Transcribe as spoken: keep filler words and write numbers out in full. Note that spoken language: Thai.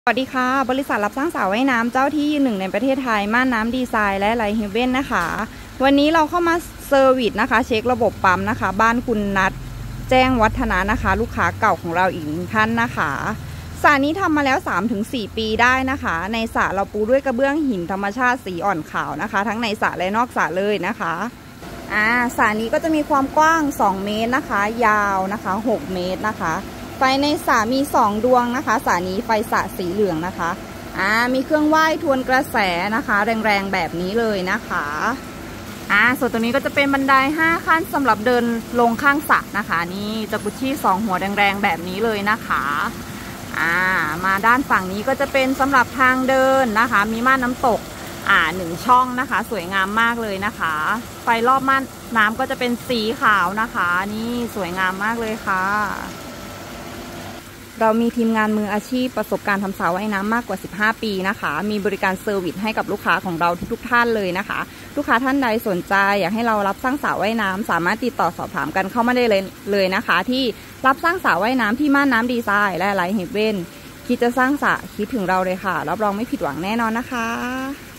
สวัสดีค่ะบริษัทรับสร้างสระว่ายน้ำเจ้าที่ยืนหนึ่งในประเทศไทยม่านน้ำดีไซน์และไลท์เฮเว่นนะคะวันนี้เราเข้ามาเซอร์วิสนะคะเช็คระบบปั๊มนะคะบ้านคุณนัทแจ้งวัฒนะนะคะ ลูกค้าเก่าของเราอีกหนึ่งท่านนะคะสระนี้ทำมาแล้ว สามถึงสี่ ปีได้นะคะในสระเราปูด้วยกระเบื้องหินธรรมชาติสีอ่อนขาวนะคะทั้งในสระและนอกสระเลยนะคะอ่าสระนี้ก็จะมีความกว้างสองเมตรนะคะยาวนะคะหกเมตรนะคะไฟในสระมีสองดวงนะคะสระนี้ไฟสระสีเหลืองนะคะอ่ามีเครื่องไหว้ทวนกระแสนะคะแรงๆแบบนี้เลยนะคะอ่าส่วนตรงนี้ก็จะเป็นบันไดห้าขั้นสำหรับเดินลงข้างสระนะคะนี่จากุชชี่สองหัวแรงๆแบบนี้เลยนะคะอ่ามาด้านฝั่งนี้ก็จะเป็นสำหรับทางเดินนะคะมีม่านน้ำตกอ่าหนึ่งช่องนะคะสวยงามมากเลยนะคะไฟรอบม่านน้ำก็จะเป็นสีขาวนะคะนี่สวยงามมากเลยค่ะเรามีทีมงานมืออาชีพประสบการณ์ทำสระว่ายน้ำมากกว่าสิบห้าปีนะคะมีบริการเซอร์วิสให้กับลูกค้าของเราทุกๆท่านเลยนะคะลูกค้าท่านใดสนใจอยากให้เรารับสร้างสระว่ายน้ำสามารถติดต่อสอบถามกันเข้ามาได้เลยเลยนะคะที่รับสร้างสระว่ายน้ำที่ม่านน้ำดีไซน์และไลท์เฮเว่นคิดจะสร้างสระคิดถึงเราเลยค่ะรับรองไม่ผิดหวังแน่นอนนะคะ